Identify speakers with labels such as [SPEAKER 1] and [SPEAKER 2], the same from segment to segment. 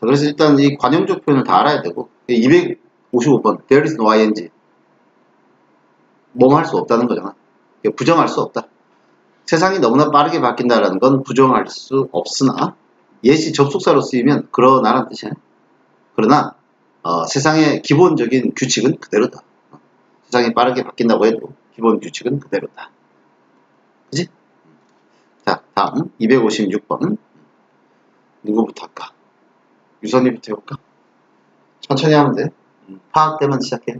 [SPEAKER 1] 그래서 일단 이 관용적 표현을 다 알아야 되고 255번 There is no ing 뭐뭐 할 수 없다는 거잖아. 부정할 수 없다. 세상이 너무나 빠르게 바뀐다라는 건 부정할 수 없으나 예시 접속사로 쓰이면 그러나라는 뜻이야. 그러나 세상의 기본적인 규칙은 그대로다. 세상이 빠르게 바뀐다고 해도 기본 규칙은 그대로다. 그치? 자, 다음 256번 누구부터 할까? 유선이부터 해볼까? 천천히 하면 돼. 파악되면 시작해.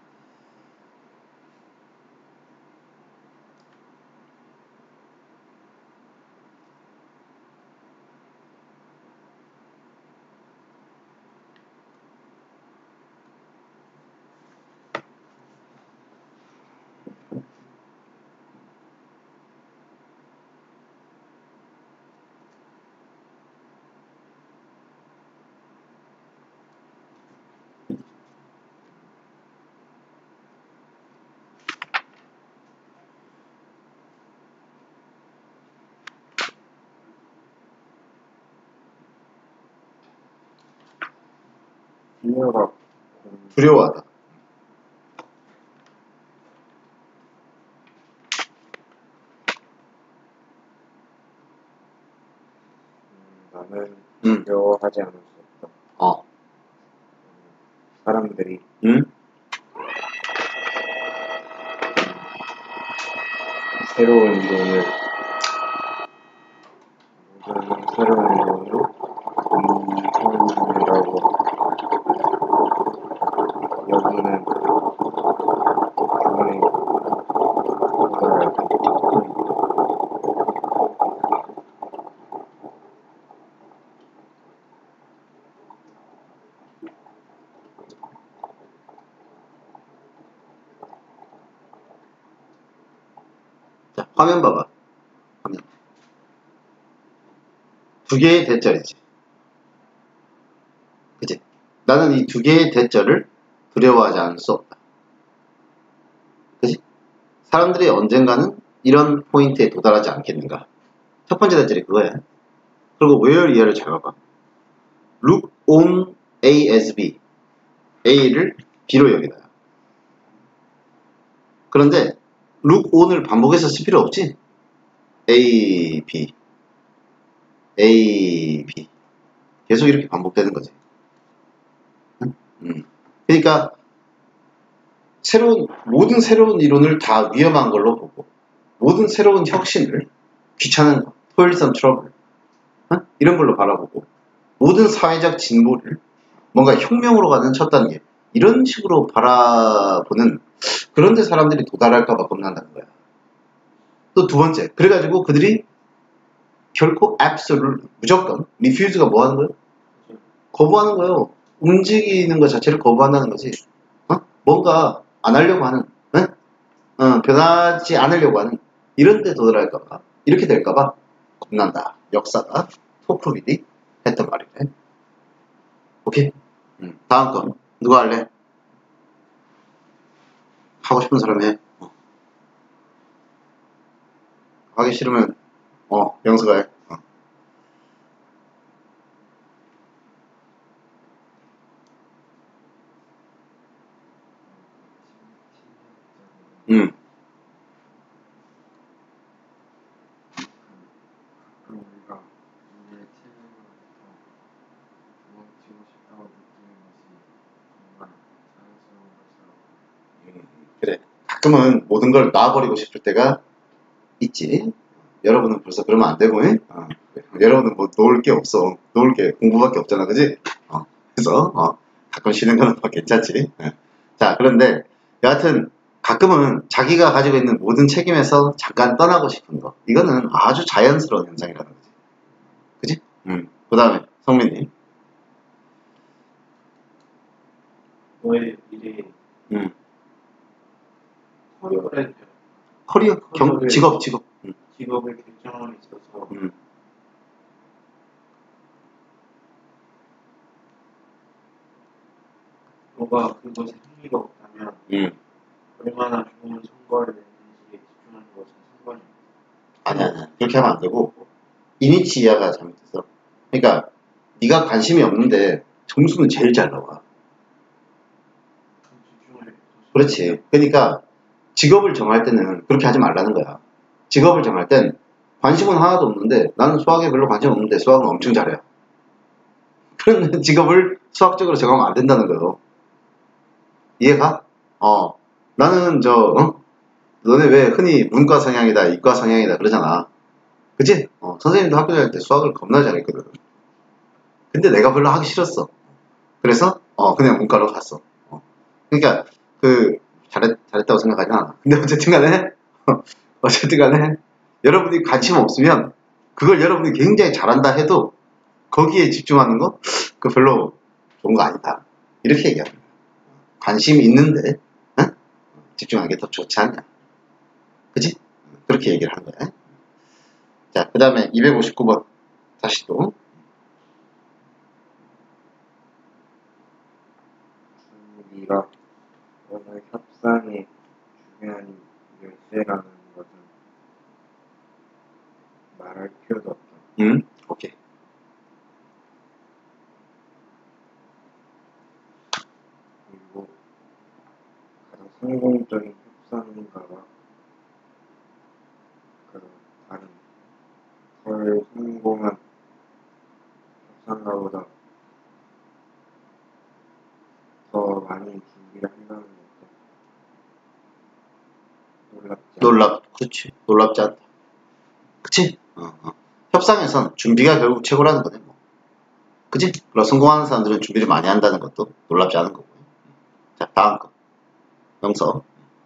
[SPEAKER 1] 두려워하다.
[SPEAKER 2] 나는 두려워하지 않을 수 없다. 사람들이 새로운 이론을 모든 새로운 이론으로 인정이라고 여기는 그분의 도달할 때
[SPEAKER 1] 자, 화면 봐봐. 화면. 두 개의 대절이지. 그치? 나는 이 두 개의 대절을 두려워하지 않을 수 없다. 그치? 사람들이 언젠가는 이런 포인트에 도달하지 않겠는가? 첫 번째 대절이 그거야. 그리고 where 이하를 잘 봐봐. Look on A as B. A를 B로 여기다. 그런데 look on을 반복해서 쓸 필요 없지? A, B. A, B. 계속 이렇게 반복되는 거지. 그러니까 모든 새로운 이론을 다 위험한 걸로 보고 모든 새로운 혁신을 귀찮은 거, toilsome trouble 이런 걸로 바라보고 모든 사회적 진보를 뭔가 혁명으로 가는 첫 단계 이런 식으로 바라보는 그런데 사람들이 도달할까봐 겁난다는 거야. 또 두 번째, 그래가지고 그들이 결코 absolute, 무조건 refuse가 뭐 하는 거예요? 거부하는 거예요. 움직이는 것 자체를 거부한다는 거지. 뭔가 안 하려고 하는, 변하지 않으려고 하는 이런 데 도달할까봐, 이렇게 될까봐 겁난다. 역사가 토크빌이 했던 말이네. 오케이? 다음 건 누가 할래? 하고 싶은 사람이 해. 하기 싫으면 영수가 해.
[SPEAKER 2] 우리가 우리의 체질로부터 도망치고 싶다고 느끼는 것이 정말 자연스러운 것이라고.
[SPEAKER 1] 그래. 가끔은 모든 걸 놔버리고 싶을 때가 있지. 여러분은 벌써 그러면 안 되고, 여러분은 뭐 놓을 게 없어. 놓을 게 공부밖에 없잖아, 그지? 그래서 가끔 쉬는 거는 괜찮지. 자, 그런데 여하튼 가끔은 자기가 가지고 있는 모든 책임에서 잠깐 떠나고 싶은 거. 이거는 아주 자연스러운 현상이라는 거지. 그지? 그 다음에 성민이.
[SPEAKER 3] 너의 미래
[SPEAKER 1] 커리어, 직업.
[SPEAKER 3] 직업을 결정함에 있어서 너가 그것에 흥미가 없다면 얼마나 좋은 성과를 냈는지에 집중하는 것은 상관이 없어.
[SPEAKER 1] 아니야. 그렇게 하면 안 되고 이니치 이하가 잘못됐어. 그러니까 네가 관심이 없는데 점수는 제일 잘 나와.
[SPEAKER 3] 집중을
[SPEAKER 1] 그렇지. 그러니까 직업을 정할 때는 그렇게 하지 말라는 거야. 직업을 정할 땐 관심은 하나도 없는데 나는 수학에 별로 관심 없는데 수학은 엄청 잘해. 그런 직업을 수학적으로 정하면 안 된다는 거예요. 이해가? 나는 너네 왜 흔히 문과 성향이다, 이과 성향이다 그러잖아. 그치? 선생님도 학교 다닐 때 수학을 겁나 잘했거든. 근데 내가 별로 하기 싫었어. 그래서 그냥 문과로 갔어. 그러니까 잘했다고 생각하지 않아. 근데 어쨌든 간에 여러분이 관심 없으면 그걸 여러분이 굉장히 잘한다 해도 거기에 집중하는 거 그거 별로 좋은 거 아니다. 이렇게 얘기하는 거야. 관심 있는데 집중하는 게 더 좋지 않냐. 그치? 그렇게 얘기를 한 거야. 자, 그 다음에 259번 다시 또
[SPEAKER 2] 준비가 오늘 협상의 중요한 열쇠라는 것은 말할 필요도 없다.
[SPEAKER 1] 오케이.
[SPEAKER 2] 그리고 가장 성공적인 협상가가 다른 덜 성공한 협상가보다 더 많이 준비를 한다는 것도
[SPEAKER 1] 그렇지. 놀랍지 않다. 그치? 협상에선 준비가 결국 최고라는 거네, 뭐. 그치? 그리고 성공하는 사람들은 준비를 많이 한다는 것도 놀랍지 않은 거고. 자, 다음 거. 영서.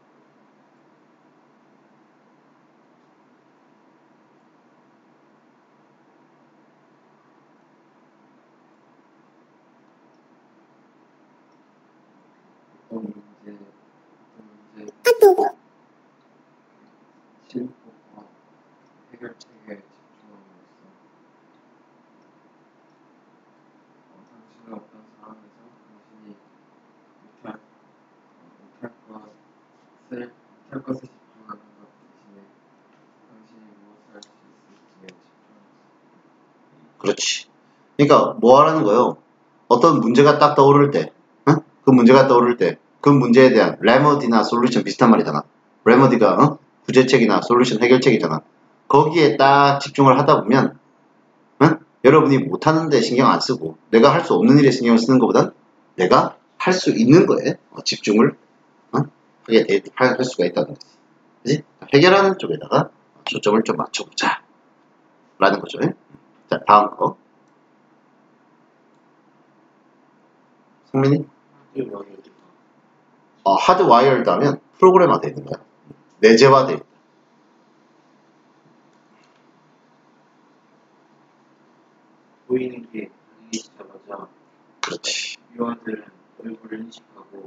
[SPEAKER 2] 어떤 문제 실습과 해결책에 집중함으로써 당신은 어떤 상황에서 당신이 못할 것에 집중하는 것 대신에 당신이 무엇을 할 수 있을지에 집중합니다.
[SPEAKER 1] 그렇지. 그러니까 뭐 하라는 거예요? 어떤 문제가 딱 떠오를 때, 그 문제가 떠오를 때, 그 문제에 대한 레머디나 솔루션 비슷한 말이잖아. 레머디가 구제책이나 솔루션 해결책이잖아. 거기에 딱 집중을 하다 보면 여러분이 못하는데 신경 안 쓰고 내가 할 수 없는 일에 신경 쓰는 것보단 내가 할 수 있는 거에 집중을 하게 할 수가 있다는 거지. 그치? 해결하는 쪽에다가 초점을 좀 맞춰보자 라는 거죠. 자, 다음 거. 성민이? 하드와이어드 하면 프로그램화 되어 있는 거야. 내재화되어 있다.
[SPEAKER 3] 보이는 게 보이자마자
[SPEAKER 1] 그렇지.
[SPEAKER 3] 유아들은 얼굴을 인식하고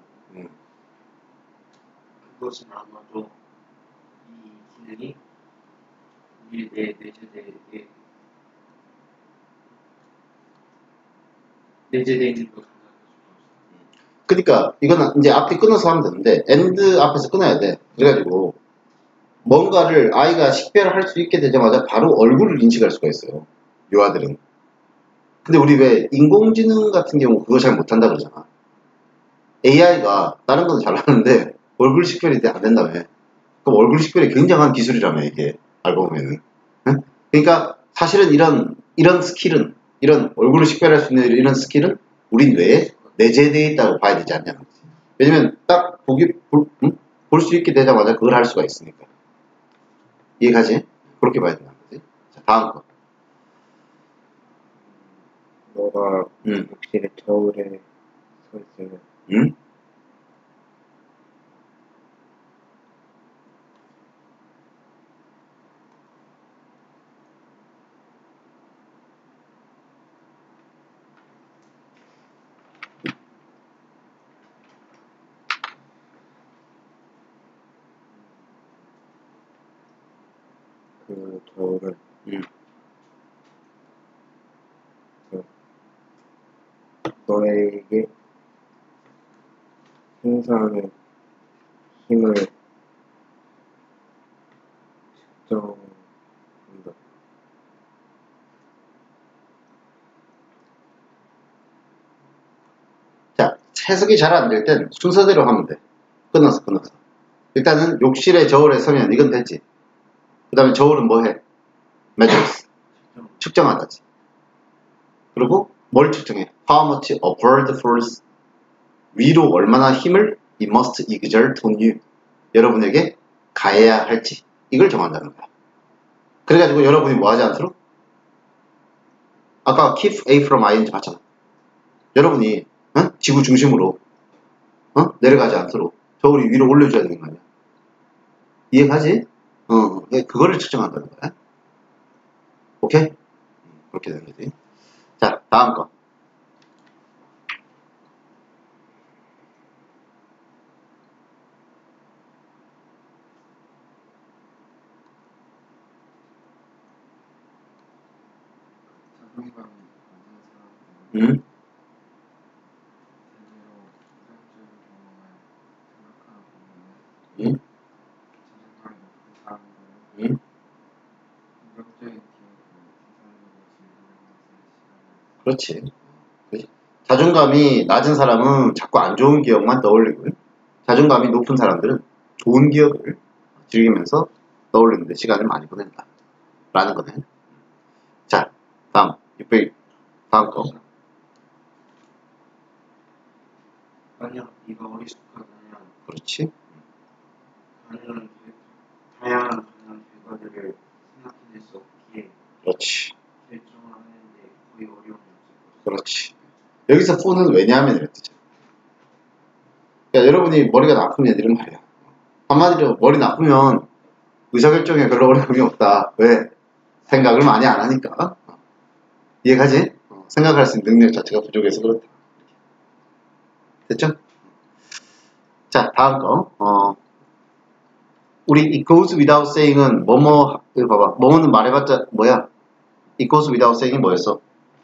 [SPEAKER 3] 그것은 아마도 이 기능이 우리 내재되게 내재되어 있는 걸
[SPEAKER 1] 그러니까 이거는 이제 앞에 끊어서 하면 되는데 엔드 앞에서 끊어야 돼. 그래가지고 뭔가를 아이가 식별을 할 수 있게 되자마자 바로 얼굴을 인식할 수가 있어요. 유아들은. 근데 우리 왜 인공지능 같은 경우 그거 잘 못한다 그러잖아. AI가 다른 건 잘하는데 얼굴 식별이 안 된다며. 그럼 얼굴 식별이 굉장한 기술이라며 이게 알고 보면은. 응? 그러니까 사실은 이런 스킬은 이런 얼굴을 식별할 수 있는 이런 스킬은 우리 뇌에 내재되어 있다고 봐야 되지 않냐는 거지. 왜냐면 딱 볼 수 있게 되자마자 그걸 할 수가 있으니까. 이해가지? 그렇게 봐야 된다는 거지. 자, 다음 거.
[SPEAKER 2] 너가 욕실의 겨울에 서 있으면 그 겨울은 너에게 행사하는 힘을 측정한다.
[SPEAKER 1] 해석이 잘 안 될 땐 순서대로 하면 돼. 끊어서. 일단은 욕실에 저울에 서면 이건 되지. 그 다음에 저울은 뭐 해? measures. 측정하다지. 그리고 뭘 측정해? How much a bird falls. 위로 얼마나 힘을 it must exert on you. 여러분에게 가해야 할지. 이걸 정한다는 거야. 그래가지고 여러분이 뭐 하지 않도록? 아까 keep A from ING 봤잖아. 여러분이 지구 중심으로 내려가지 않도록 저울이 위로 올려줘야 되는 거 아니야. 이해가지? 그거를 측정한다는 거야. 오케이? 그렇게 되는 거지. 자, 다음 거.
[SPEAKER 2] 자존감이 낮은 사람들은
[SPEAKER 1] 응?
[SPEAKER 2] 자존감이 높은 사람들은
[SPEAKER 1] 응?
[SPEAKER 2] 긍정적인 기억을 생산적으로 즐기는 것을
[SPEAKER 1] 그렇지. 자존감이 낮은 사람은 자꾸 안 좋은 기억만 떠올리고요. 자존감이 높은 사람들은 좋은 기억을 즐기면서 떠올리는데 시간을 많이 보낸다. 라는 거네. 자, 다음. 다음 거.
[SPEAKER 3] 만약 네가 어리숙하다면
[SPEAKER 1] 그렇지.
[SPEAKER 3] 다양한 가능한 결과들을 생각해낼 수 없기에
[SPEAKER 1] 그렇지.
[SPEAKER 3] 결정을 하는데 거의 어려움이 없을 것이다.
[SPEAKER 1] 그렇지. 여기서 for는 왜냐하면 이랬지. 그러니까 여러분이 머리가 나쁘면 이런 말이야. 한마디로 머리 나쁘면 의사결정에 별로 어려움이 없다. 왜? 생각을 많이 안 하니까. 이해가지? 생각할 수 있는 능력 자체가 부족해서 그렇다. 됐죠? 자, 다음 거. 우리 it goes without saying은 여기 봐봐. 뭐뭐는 말해봤자 뭐야? it goes without saying이 뭐였어?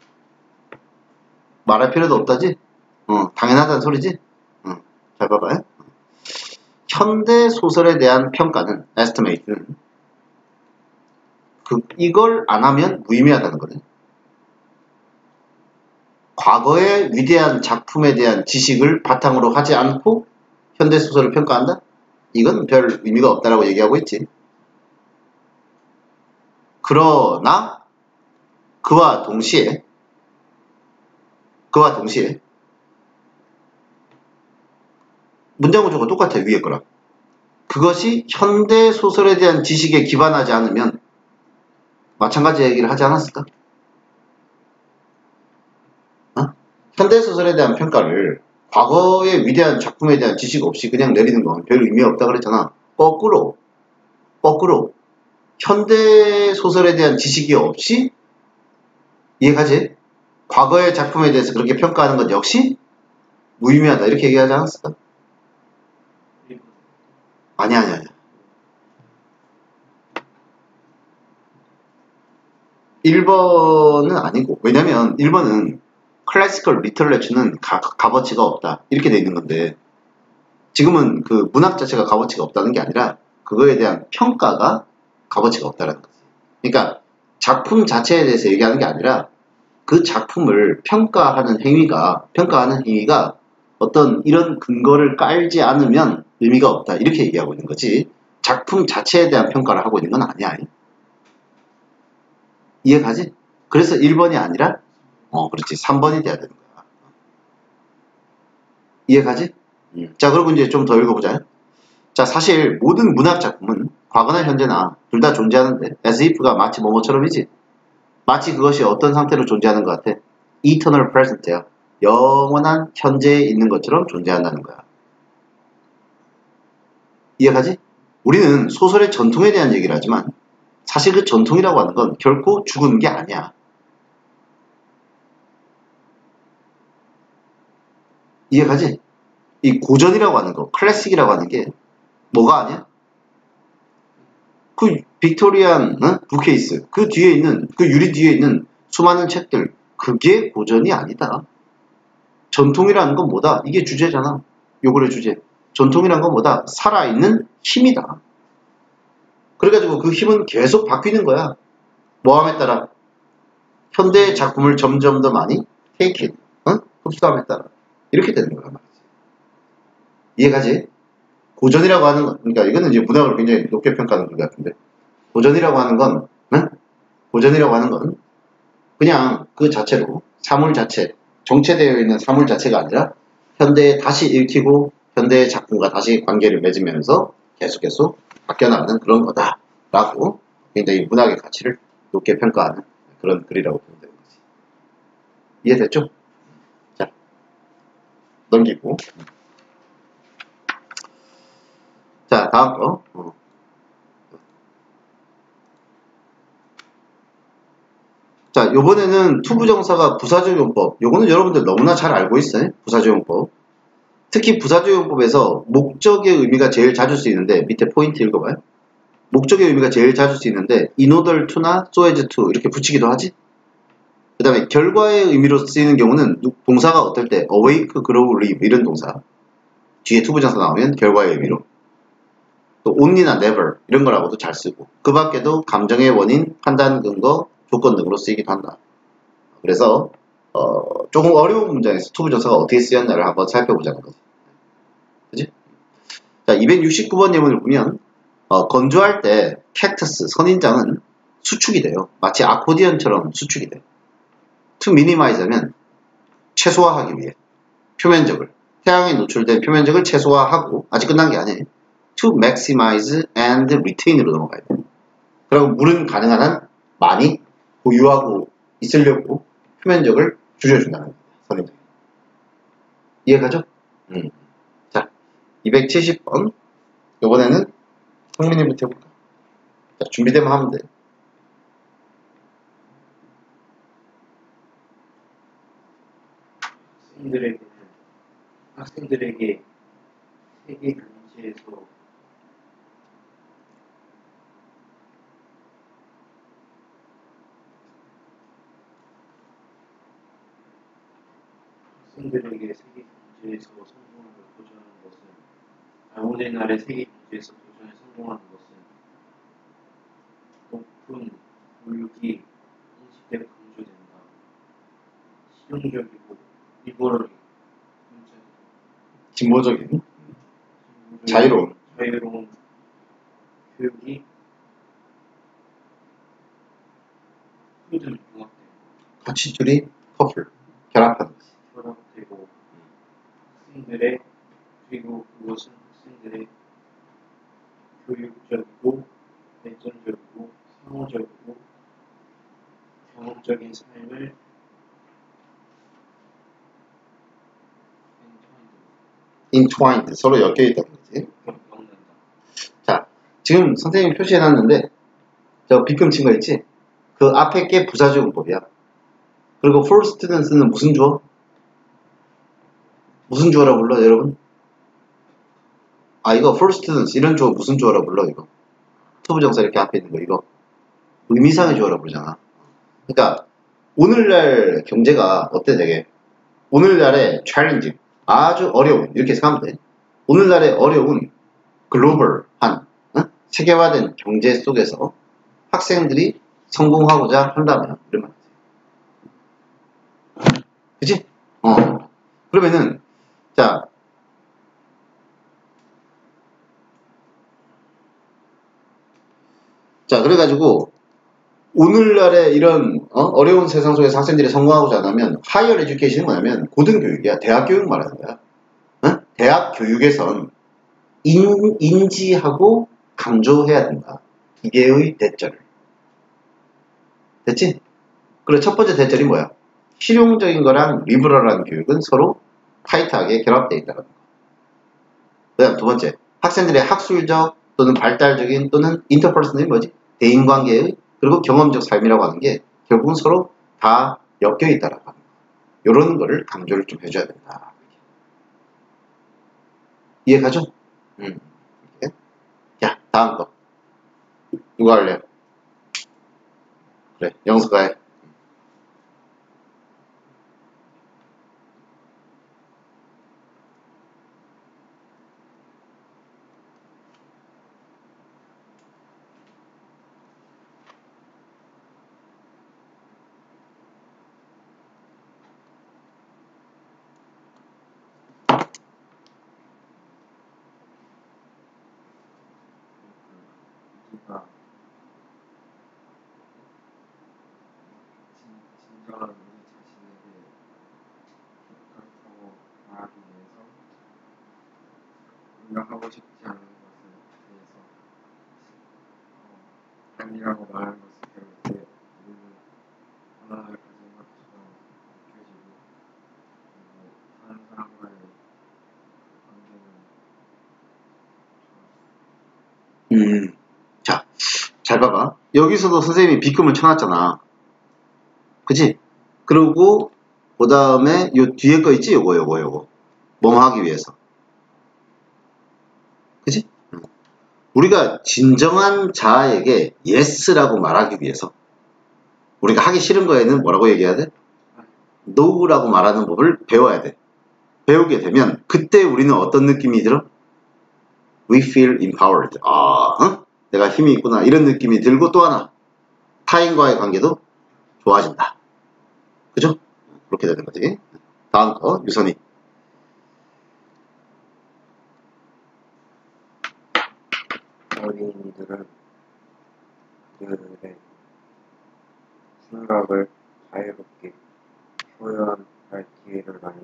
[SPEAKER 1] 말할 필요도 없다지? 당연하다는 소리지? 잘 봐봐요. 현대 소설에 대한 평가는 estimate는 이걸 안 하면 무의미하다는 거네. 과거의 위대한 작품에 대한 지식을 바탕으로 하지 않고 현대 소설을 평가한다? 이건 별 의미가 없다라고 얘기하고 있지. 그러나 그와 동시에 문장 구조가 똑같아. 위에 거랑. 그것이 현대 소설에 대한 지식에 기반하지 않으면 마찬가지 얘기를 하지 않았을까? 현대 소설에 대한 평가를 과거의 위대한 작품에 대한 지식 없이 그냥 내리는 건 별 의미 없다 그랬잖아. 거꾸로 현대 소설에 대한 지식이 없이 이해가지? 과거의 작품에 대해서 그렇게 평가하는 것 역시 무의미하다 이렇게 얘기하지 않았을까? 아니야. 1번은 아니고, 왜냐면 1번은 클래시컬 리터레처는 값어치가 없다 이렇게 돼 있는 건데, 지금은 그 문학 자체가 값어치가 없다는 게 아니라 그거에 대한 평가가 값어치가 없다라는 거지. 그러니까 작품 자체에 대해서 얘기하는 게 아니라 그 작품을 평가하는 행위가 어떤 이런 근거를 깔지 않으면 의미가 없다 이렇게 얘기하고 있는 거지, 작품 자체에 대한 평가를 하고 있는 건 아니야. 이해가지? 그래서 1번이 아니라 그렇지 3번이 돼야 되는 거야. 이해가지? 자, 그리고 이제 좀 더 읽어보자. 자, 사실 모든 문학 작품은 과거나 현재나 둘 다 존재하는데 as if가 마치 뭐뭐처럼이지. 마치 그것이 어떤 상태로 존재하는 것 같아? eternal present야. 영원한 현재에 있는 것처럼 존재한다는 거야. 이해가지? 우리는 소설의 전통에 대한 얘기를 하지만 사실 그 전통이라고 하는 건 결코 죽은 게 아니야. 이해가지? 이 고전이라고 하는 거, 클래식이라고 하는 게 뭐가 아니야? 그 빅토리안 북케이스, 그 뒤에 있는, 그 유리 뒤에 있는 수많은 책들, 그게 고전이 아니다. 전통이라는 건 뭐다? 이게 주제잖아. 요거의 주제. 전통이라는 건 뭐다? 살아있는 힘이다. 그래가지고 그 힘은 계속 바뀌는 거야. 뭐함에 따라? 현대의 작품을 점점 더 많이 take it, 흡수함에 따라. 이렇게 되는 거야. 이해가지? 고전이라고 하는 건, 그러니까 이거는 이제 문학을 굉장히 높게 평가하는 것 같은데, 고전이라고 하는 건, 응? 고전이라고 하는 건 그냥 그 자체로 사물 자체, 정체되어 있는 사물 자체가 아니라 현대에 다시 읽히고 현대의 작품과 다시 관계를 맺으면서 계속 바뀌어나가는 그런 거다라고 굉장히 문학의 가치를 높게 평가하는 그런 글이라고 보면 되는 거지. 이해됐죠? 자, 넘기고. 자, 다음 거. 자, 요번에는 투부정사가 부사적용법. 요거는 여러분들 너무나 잘 알고 있어요. 부사적용법. 특히 부사적용법에서 목적의 의미가 제일 자주 쓰이는데, 밑에 포인트 읽어봐요. 목적의 의미가 제일 자주 쓰이는데, in order to나 so as to 이렇게 붙이기도 하지. 그 다음에 결과의 의미로 쓰이는 경우는 동사가 어떨 때 awake, grow, live 이런 동사. 뒤에 투부정사 나오면 결과의 의미로. 또 only나 never 이런 거라고도 잘 쓰고. 그 밖에도 감정의 원인, 판단 근거, 조건 등으로 쓰이기도 한다. 그래서 조금 어려운 문장에서 투부정사가 어떻게 쓰였나를 한번 살펴보자는 거지. 그지? 자, 269번 예문을 보면 건조할 때 캡터스, 선인장은 수축이 돼요. 마치 아코디언처럼 수축이 돼. to minimize 하면 최소화하기 위해 표면적을, 태양에 노출된 표면적을 최소화하고, 아직 끝난 게 아니에요. to maximize and retain으로 넘어가야 돼. 그리고 물은 가능한 한 많이 보유하고 있으려고 표면적을 줄여준다는 겁니다. 선인장. 이해가죠? 자, 270번. 이번에는 성민이부터 해볼까? 자, 준비되면 하면 돼.
[SPEAKER 3] 학생들에게 세계 경제에서 성공을 도전하는 것은 오늘날의 세계 경제에서 도전에 성공하는 것은 높은 교육이 인식되고 강조된다. 실용적이고 리버럴이
[SPEAKER 1] 진보적인 자유로운
[SPEAKER 3] 교육이 프리즘 융합되고
[SPEAKER 1] 가치줄이 커플 결합하는 거지.
[SPEAKER 3] 결합되고 학생들의 그리고 그것은 학생들의 교육적이고 발전적이고 상호적이고 경험적인 삶을
[SPEAKER 1] entwined 서로 엮여 있다는 거지.
[SPEAKER 3] 엮는다.
[SPEAKER 1] 자, 지금 선생님이 표시해놨는데 저 빗금 친 거 있지? 그 앞에 게 부사적용법이야. 그리고 for students는 무슨 주어? 무슨 주어라 불러 여러분? 아, 이거 for students 이런 주어 무슨 주어라 불러 이거? 투부정사 이렇게 앞에 있는 거 이거 의미상의 주어라 부르잖아. 그러니까 오늘날 경제가 어때 되게? 오늘날의 챌린지 아주 어려운 이렇게 생각하면 돼. 오늘날의 어려운 글로벌한 세계화된 경제 속에서 학생들이 성공하고자 한다면 이런 말이지. 그치? 그러면은 자 그래가지고 오늘날의 이런 어려운 세상 속에서 학생들이 성공하고자 하면 하이어 에듀케이션이 뭐냐면 고등교육이야. 대학 교육 말하는 거야. 대학 교육에선 인지하고 강조해야 된다. 기계의 대절을. 됐지? 그리고 첫 번째 대절이 뭐야? 실용적인 거랑 리버럴한 교육은 서로 타이트하게 결합되어 있다는 거. 그 다음 두 번째, 학생들의 학술적 또는 발달적인 또는 인터퍼스널이 뭐지? 대인관계의 그리고 경험적 삶이라고 하는 게 결국은 서로 다 엮여 있다라고 하는 거. 이런 거를 강조를 좀 해줘야 된다. 이해가죠? 자, 다음 거. 누가 할래요? 그래, 영수가 해.
[SPEAKER 2] 우리 자신에게 옳다고 말하기 위해서 우리가 하고 싶지 않은 것에 대해서 아니라고 말하는 것을 배울 때 우리는 하나를 가진 것처럼 느껴지고 그리고 다른 사람과의 관계는 좋았어.
[SPEAKER 1] 자, 잘 봐봐. 여기서도 선생님이 B금을 쳐놨잖아. 그치? 그리고, 그 다음에, 요 뒤에 거 있지? 요거. 뭐뭐 하기 위해서. 그치? 우리가 진정한 자아에게 yes라고 말하기 위해서. 우리가 하기 싫은 거에는 뭐라고 얘기해야 돼? no라고 말하는 법을 배워야 돼. 배우게 되면, 그때 우리는 어떤 느낌이 들어? We feel empowered. 내가 힘이 있구나. 이런 느낌이 들고 또 하나. 타인과의 관계도 좋아진다. 그죠? 그렇게 되는 거지. 다음 거, 유선이.
[SPEAKER 2] 어린이들은 그들의 생각을 자유롭게 표현할 기회를 많이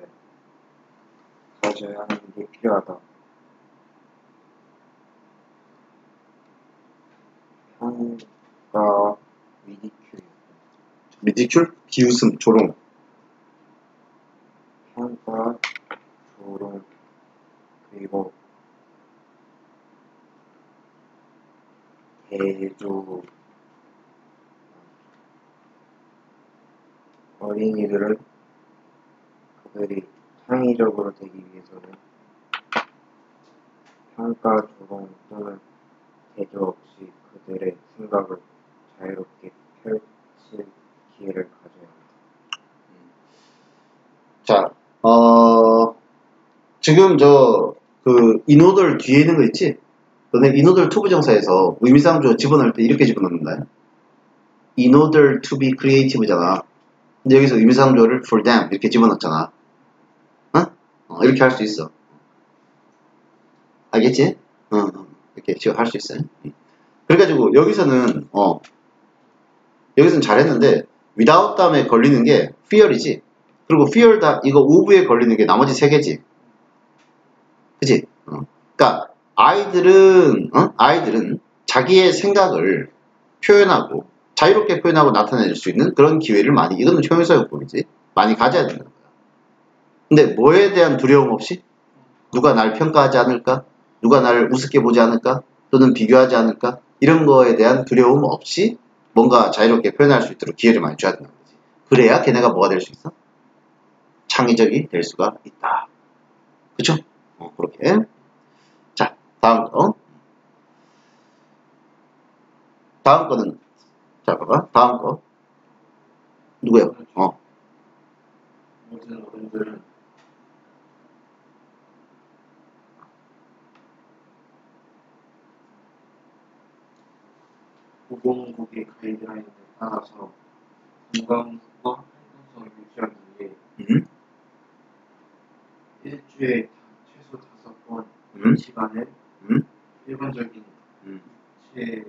[SPEAKER 2] 가져야 하는 게 필요하다. 평가와
[SPEAKER 1] 리디큘, 비웃음, 조롱.
[SPEAKER 2] 평가, 조롱, 그리고 대조. 어린이들은 그들이 창의적으로 되기 위해서는 평가, 조롱 또는 대조 없이 그들의 생각을 자유롭게 펼칠 기회를 가져야 한다.
[SPEAKER 1] 자, 지금 인오돌 뒤에 있는 거 있지? 너네 인오돌 투부정사에서 의미상조 집어넣을 때 이렇게 집어넣는다. In order to be creative잖아. 근데 여기서 의미상조를 for them 이렇게 집어넣잖아. 이렇게 할 수 있어. 알겠지? 이렇게 할 수 있어요. 그래가지고 여기서는 잘했는데 without 다음에 걸리는 게 fear이지. 그리고 fear 이거 of에 걸리는 게 나머지 세 개지. 그치? 그러니까 아이들은 자기의 생각을 표현하고 자유롭게 표현하고 나타낼 수 있는 그런 기회를 이거는 효용사용법이지. 많이 가져야 된다는 거야. 근데 뭐에 대한 두려움 없이? 누가 날 평가하지 않을까? 누가 나를 우습게 보지 않을까? 또는 비교하지 않을까? 이런 거에 대한 두려움 없이 뭔가 자유롭게 표현할 수 있도록 기회를 많이 줘야 된다는 거지. 그래야 걔네가 뭐가 될 수 있어? 창의적이 될 수가 있다. 그쵸? 그렇게. 자, 다음 거. 다음 거는, 자, 봐봐. 다음 거. 누구야?
[SPEAKER 3] 모든 어른들은 보건국의 가이드라인에 따라서 건강과 활동성을 유지하기 위해 일주일에 최소 5번 시간을 일반적인 유치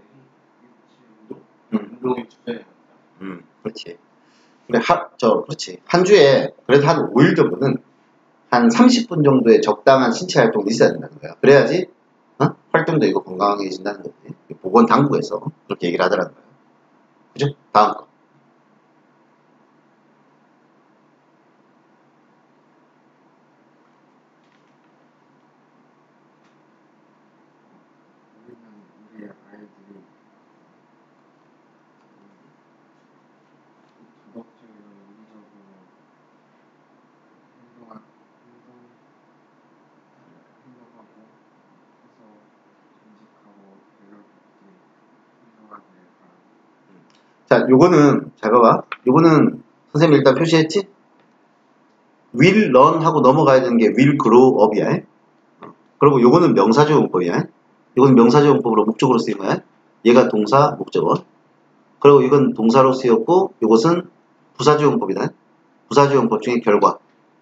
[SPEAKER 3] 운동에 투자해야 한다.
[SPEAKER 1] 그렇지. 그렇지. 한 주에 그래도 한 5일 정도는 한 30분 정도의 적당한 신체 활동이 있어야 된다는 거야. 그래야지 활동도 이거 건강해진다는 거지. 보건당국에서 그렇게 얘기를 하더라는 거야. 그죠? 다음 거.
[SPEAKER 2] 우리는 우리 아이들이 도덕적으로 윤리적으로 행동하고 해서 정직하고 배려롭게 행동하기를 바란다.
[SPEAKER 1] 자, 요거는 잘 봐봐. 요거는 선생님이 일단 표시했지? will learn 하고 넘어가야 되는 게 will grow up이야. 그리고 요거는 명사조용법이야. 이건 명사조용법으로 목적으로 쓰인 거야. 얘가 동사, 목적어. 그리고 이건 동사로 쓰였고 이것은 부사조용법이다. 부사조용법 중에 결과.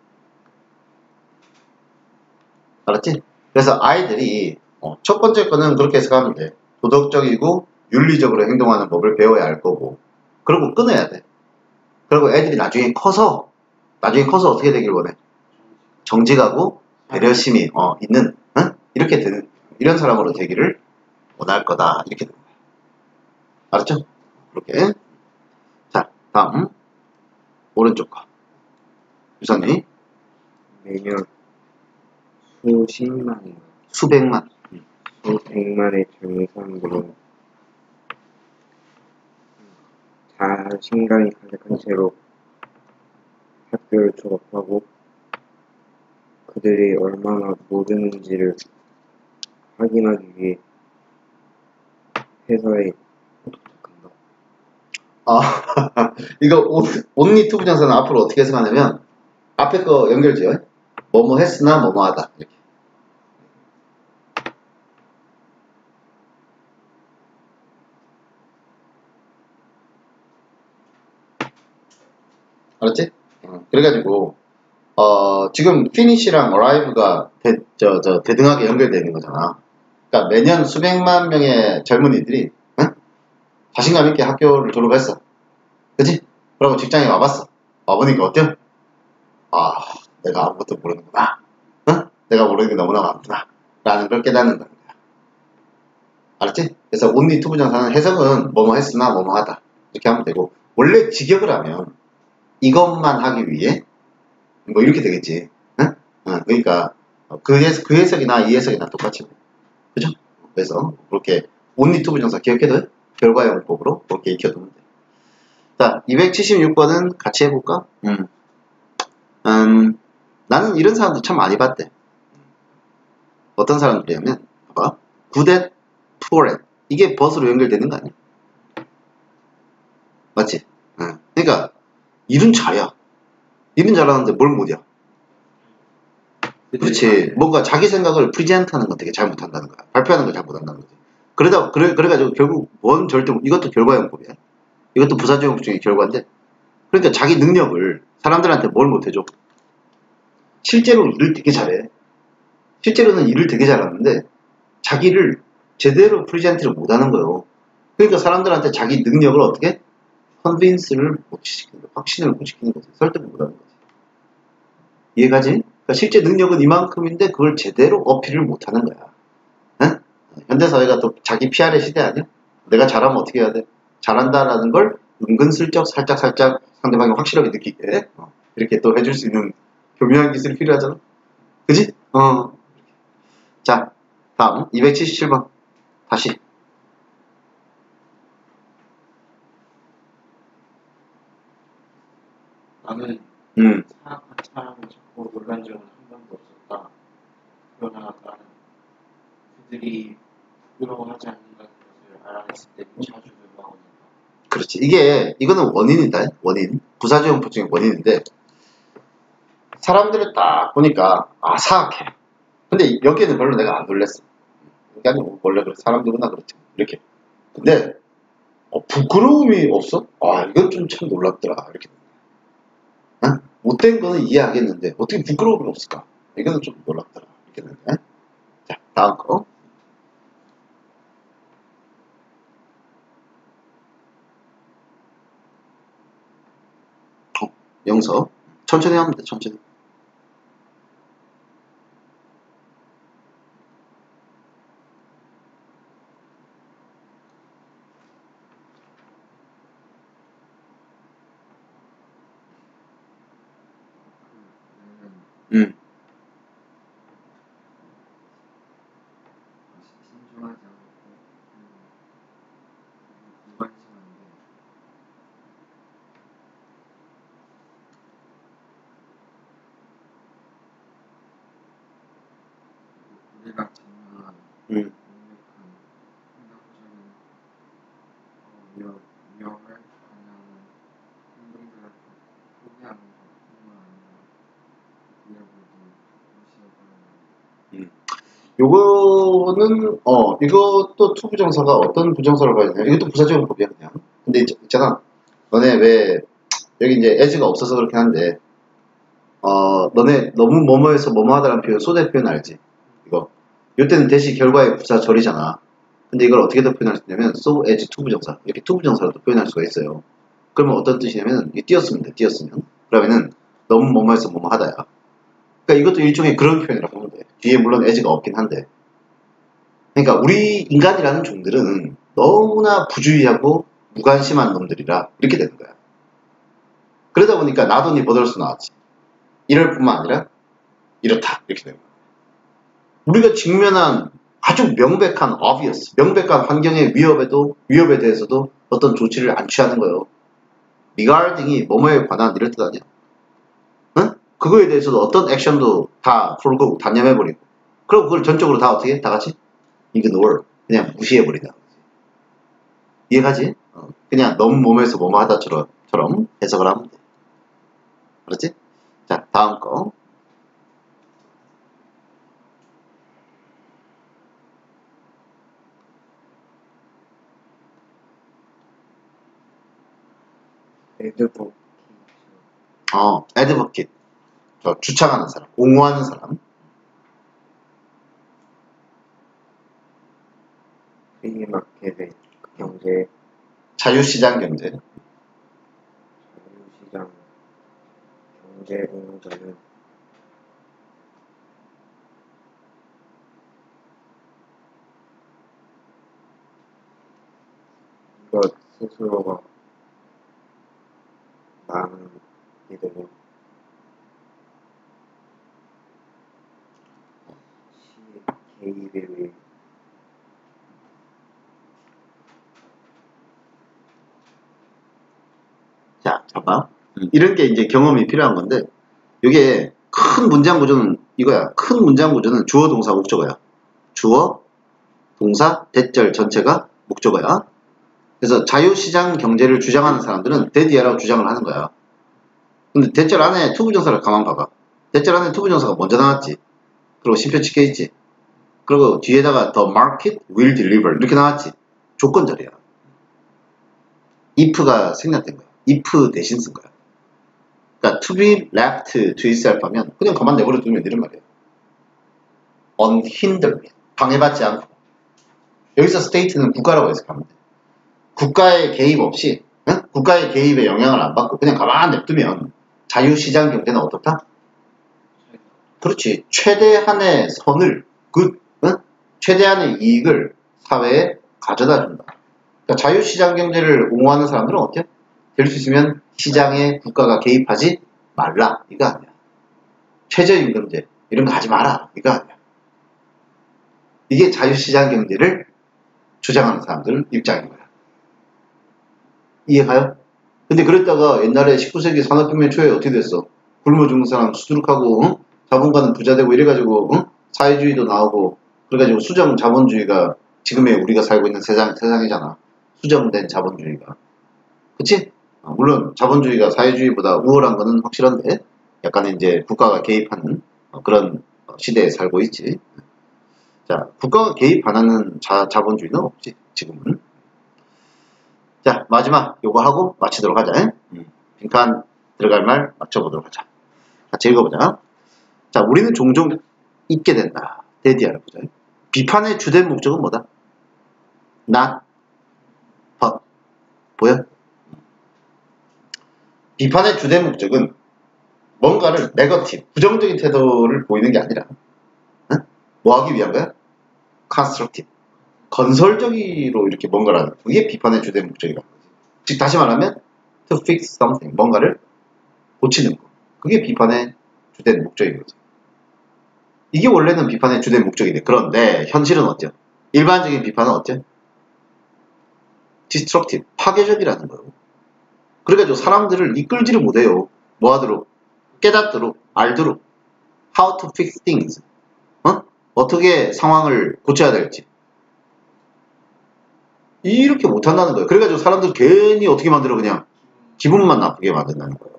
[SPEAKER 1] 알았지? 그래서 아이들이 첫 번째 거는 그렇게 해석하면 돼. 도덕적이고 윤리적으로 행동하는 법을 배워야 할 거고 그리고 끊어야 돼. 그리고 애들이 나중에 커서 어떻게 되길 원해? 정직하고 배려심이 있는 이렇게 되는 이런 사람으로 되기를 원할 거다 이렇게 되는 거야. 알았죠? 그렇게. 자, 다음 오른쪽 거. 유선이
[SPEAKER 2] 매년 수십만인가
[SPEAKER 1] 수백만.
[SPEAKER 2] 수백만의 젊은 사람들은 자신감이 가득한 채로 학교를 졸업하고 그들이 얼마나 모르는지를 확인하기 위해 회사에 도착한다.
[SPEAKER 1] 이거 온리 투부 정사는 앞으로 어떻게 해석하냐면 앞에 거 연결지요. 뭐뭐 했으나 뭐뭐 하다 이렇게. 알았지? 그래가지고 지금 피니시랑 어라이브가 대등하게 연결되어 있는 거잖아. 그러니까 매년 수백만 명의 젊은이들이 자신감 있게 학교를 졸업했어. 그치? 그러고 직장에 와봤어. 와보니까 어때요? 내가 아무것도 모르는구나. 내가 모르는 게 너무나 많구나. 라는 걸 깨닫는 거야. 알았지? 그래서 온리 투부 정사는 해석은 뭐뭐 했으나 뭐뭐 하다. 이렇게 하면 되고, 원래 직역을 하면 이것만 하기 위해 뭐 이렇게 되겠지. 그러니까 그 해석이나 이 해석이나 똑같이. 그죠? 그래서 그렇게 온리 투부 정사 기억해둬요. 결과용법으로 그렇게 익혀두면 돼. 자, 276번은 같이 해볼까? 나는 이런 사람들 참 많이 봤대. 어떤 사람들이냐면, 봐봐. 굿at, poor at. 이게 벗으로 연결되는 거 아니야? 맞지? 그러니까, 일은 잘해. 일은 잘하는데 뭘 못이야? 그렇지. 뭔가 자기 생각을 프리젠트 하는 건 되게 잘 못한다는 거야. 발표하는 걸 잘 못한다는 거지. 그래가지고 결국 이것도 결과용법이야. 이것도 부사적용 중의 결과인데, 그러니까 자기 능력을 사람들한테 뭘 못해줘? 실제로 일을 되게 잘해. 실제로는 일을 되게 잘하는데 자기를 제대로 프리젠트를 못하는 거예요. 그러니까 사람들한테 자기 능력을 어떻게 컨빈스를 못 시키는 거야. 확신을 못 시키는 거지. 설득을 못하는 거지. 이해가지? 그러니까 실제 능력은 이만큼인데 그걸 제대로 어필을 못하는 거야. 응? 현대사회가 또 자기 PR의 시대 아니야? 내가 잘하면 어떻게 해야 돼? 잘한다라는 걸 은근슬쩍 살짝 상대방이 확실하게 느끼게 이렇게 또 해줄 수 있는 교묘한 기술이 필요하잖아. 그지? 자, 다음 277번 다시.
[SPEAKER 3] 나는 사악한 사람을 찾고 놀란 적은 한 번도 없었다. 그러나 나는 그들이 부끄러워하지 않는다는 것을 알아냈을 때 자주 놀라워진다.
[SPEAKER 1] 그렇지. 이거는 원인이다. 원인. 부사적용법 중에 원인인데 사람들을 딱 보니까 사악해. 근데 여기에는 별로 내가 안 놀랬어. 그러니까 원래 그래. 사람들구나 그렇지. 이렇게. 근데 부끄러움이 없어? 이건 좀 참 놀랍더라. 이렇게. 못된 거는 이해하겠는데 어떻게 부끄러움이 없을까? 이거는 좀 놀랍더라. 이렇게 되는데. 자, 다음 거. 영서. 천천히 하면 돼. 천천히.
[SPEAKER 2] 신중하지 않고 무관심한데 우리가 정말 강력한 생각적인 위험을 반영하는 행동들을 포기하는 것뿐만 아니라 위협을 무시해버리는
[SPEAKER 1] 요거는 이것도 투 부정사가 어떤 부정사를 봐야 되냐? 이것도 부사적용법이야 그냥. 근데 있잖아. 너네 왜 여기 이제 as가 없어서 그렇긴 한데 너네 너무 뭐뭐해서 뭐뭐하다라는 표현, 소대 표현 알지? 이거. 이때는 대시 결과의 부사 절이잖아. 근데 이걸 어떻게 더 표현할 수 있냐면 so as 투 부정사 이렇게 투 부정사로 또 표현할 수가 있어요. 그러면 어떤 뜻이냐면 이게 띄었으면 돼. 띄었으면. 그러면은 너무 뭐뭐해서 뭐뭐 하다야. 그러니까 이것도 일종의 그런 표현이라고 하면 돼. 뒤에 물론 as가 없긴 한데. 그러니까 우리 인간이라는 종들은 너무나 부주의하고 무관심한 놈들이라 이렇게 되는 거야. 그러다 보니까 나돈이 버덜스 나왔지. 이럴 뿐만 아니라 이렇다. 이렇게 되는 거야. 우리가 직면한 아주 명백한 obvious, 명백한 환경의 위협에 대해서도 어떤 조치를 안 취하는 거예요. regarding이 뭐뭐에 관한 이럴 뜻 아니야? 응? 그거에 대해서도 어떤 액션도 다 풀고 단념해버리고 그리고 그걸 전적으로 다 어떻게 해? 다 같이 ignore, 그냥 무시해버린다. 이해가지? 그냥 너무 몸에서 뭐뭐 하다처럼 해석을 하면 돼. 그렇지? 자, 다음 거.
[SPEAKER 2] 애드버킷.
[SPEAKER 1] advocate. 주창하는 사람, 옹호하는 사람.
[SPEAKER 2] 프리마켓의 경제,
[SPEAKER 1] 자유시장 경제.
[SPEAKER 2] 자유시장 경제 공자는 이것 스스로가 많은 이들은 개입에 의해
[SPEAKER 1] 자, 잠깐. 이런 게 이제 경험이 필요한 건데, 이게 큰 문장 구조는 이거야. 큰 문장 구조는 주어, 동사, 목적어야. 주어, 동사, 대절 전체가 목적어야. 그래서 자유시장 경제를 주장하는 사람들은 대디어라고 주장을 하는 거야. 근데 대절 안에 투부정사를 가만 봐봐. 대절 안에 투부정사가 먼저 나왔지. 그리고 심표 찍혀 있지. 그리고 뒤에다가 the market will deliver 이렇게 나왔지. 조건절이야. if가 생략된 거야. if 대신 쓴 거야. 그러니까 to be left to itself 하면 그냥 가만 내버려 두면 이런 말이야. unhindered, 방해받지 않고. 여기서 state는 국가라고 해석하면 돼. 국가의 개입 없이, 응? 국가의 개입에 영향을 안 받고 그냥 가만 냅두면 자유시장 경제는 어떻다? 그렇지. 최대한의 선을, 응? 최대한의 이익을 사회에 가져다 준다. 그러니까 자유시장 경제를 옹호하는 사람들은 어때요? 될 수 있으면 시장에 국가가 개입하지 말라. 이거 아니야. 최저임금제 이런 거 하지 마라. 이거 아니야. 이게 자유시장 경제를 주장하는 사람들 입장인 거야. 이해가요? 근데 그랬다가 옛날에 19세기 산업혁명 초에 어떻게 됐어? 굶어 죽는 사람 수두룩하고 응? 자본가는 부자 되고 이래가지고 응? 사회주의도 나오고 그래가지고 수정 자본주의가 지금의 우리가 살고 있는 세상이잖아. 수정된 자본주의가. 그치? 물론 자본주의가 사회주의보다 우월한 거는 확실한데 약간의 이제 국가가 개입하는 그런 시대에 살고 있지. 자, 국가가 개입 안 하는 자본주의는 없지, 지금은. 자, 마지막 요거 하고 마치도록 하자. 빈칸 들어갈 말 맞춰보도록 하자. 같이 읽어보자. 자, 우리는 종종 잊게 된다. 대디아를 보자. 비판의 주된 목적은 뭐다? not, but. 보여? 비판의 주된 목적은 뭔가를 네거티브, 부정적인 태도를 보이는 게 아니라 응? 뭐 하기 위한 거야? constructive, 건설적으로 이렇게 뭔가를 하는 그게 비판의 주된 목적이라는 거지. 즉 다시 말하면 to fix something, 뭔가를 고치는 거. 그게 비판의 주된 목적인 거죠. 이게 원래는 비판의 주된 목적인데 그런데 현실은 어때요? 일반적인 비판은 어때요? destructive, 파괴적이라는 거예요. 그래가지고 사람들을 이끌지를 못해요. 뭐 하도록? 깨닫도록, 알도록. How to fix things. 어떻게 상황을 고쳐야 될지. 이렇게 못한다는 거예요. 그래가지고 사람들 괜히 어떻게 만들어 그냥 기분만 나쁘게 만든다는 거예요.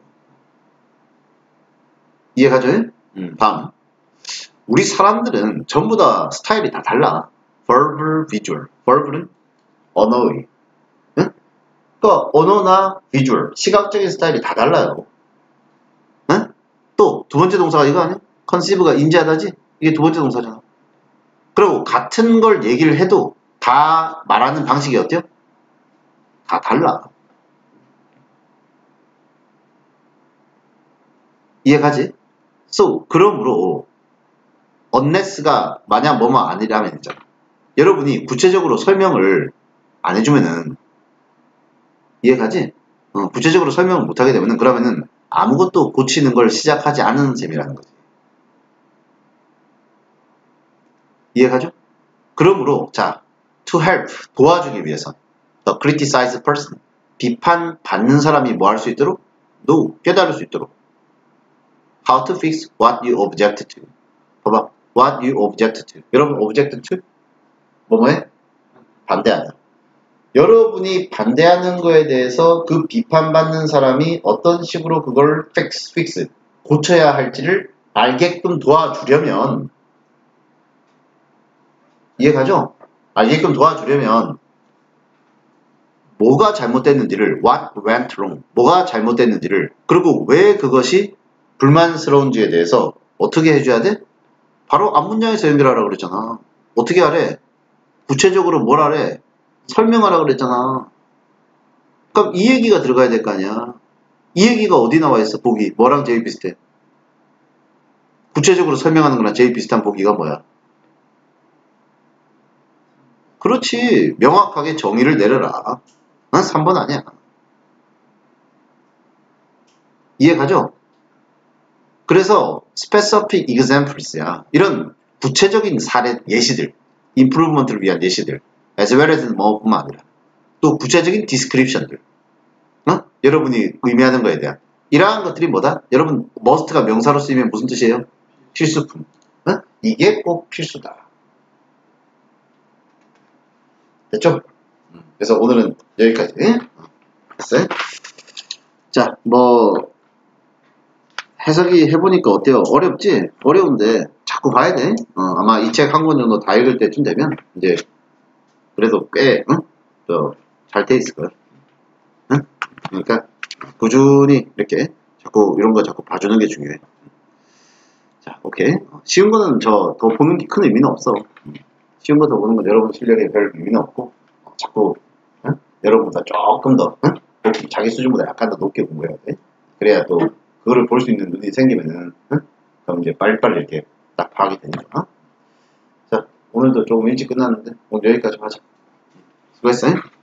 [SPEAKER 1] 이해가죠? 다음. 우리 사람들은 전부 다 스타일이 다 달라. verbal, visual. verbal은 언어의. 응? 그러니까 언어나 visual, 시각적인 스타일이 다 달라요. 응? 또 두 번째 동사가 이거 아니야? conceive가 인지하다지? 이게 두 번째 동사잖아. 그리고 같은 걸 얘기를 해도 다 말하는 방식이 어때요? 다 달라. 이해가지? So, 그러므로 unless가 만약 뭐뭐 아니라면 있잖아. 여러분이 구체적으로 설명을 안 해주면은 이해가지? 구체적으로 설명을 못하게 되면은 그러면은 아무것도 고치는 걸 시작하지 않은 셈이라는 거지. 이해가죠? 그러므로 자, to help 도와주기 위해서 the criticized person 비판받는 사람이 뭐 할 수 있도록? know 깨달을 수 있도록 how to fix what you object to. 봐봐. what you object to. 여러분 object to? 뭐뭐해? 반대하다. 여러분이 반대하는 거에 대해서 그 비판받는 사람이 어떤 식으로 그걸 fix 고쳐야 할지를 알게끔 도와주려면 이해가죠? 알게끔 도와주려면 뭐가 잘못됐는지를 what went wrong 뭐가 잘못됐는지를 그리고 왜 그것이 불만스러운지에 대해서 어떻게 해줘야 돼? 바로 앞문장에서 연결하라고 그랬잖아. 어떻게 하래? 구체적으로 뭘 하래? 설명하라고 그랬잖아. 그럼 이 얘기가 들어가야 될 거 아니야. 이 얘기가 어디 나와 있어? 보기 뭐랑 제일 비슷해? 구체적으로 설명하는 거랑 제일 비슷한 보기가 뭐야? 그렇지. 명확하게 정의를 내려라. 난 3번 아니야. 이해가죠? 그래서 specific examples야. 이런 구체적인 사례 예시들, improvement를 위한 예시들, as well as 뭐뿐만 아니라 또 구체적인 description들, 여러분이 의미하는 거에 대한 이러한 것들이 뭐다? 여러분 must가 명사로 쓰이면 무슨 뜻이에요? 필수품. 이게 꼭 필수다. 됐죠? 그래서 오늘은 여기까지. 됐어요? 자, 뭐 해석이 해보니까 어때요? 어렵지? 어려운데 자꾸 봐야 돼. 아마 이 책 한 권 정도 다 읽을 때쯤 되면 이제 그래도 꽤 잘 돼 있을 거야. 그러니까 꾸준히 이렇게 자꾸 이런 거 자꾸 봐주는 게 중요해. 자, 오케이. 쉬운 거는 더 보는 게 큰 의미는 없어. 쉬운 거 더 보는 건 여러분 실력에 별 의미는 없고 자꾸 여러분보다 조금 더 자기 수준보다 약간 더 높게 공부해야 돼. 그래야 또 그거를 볼 수 있는 눈이 생기면은 그럼 이제 빨리빨리 이렇게 딱 파악이 되는 거야. 자, 오늘도 조금 일찍 끝났는데 오늘 여기까지 하자. 수고했어요.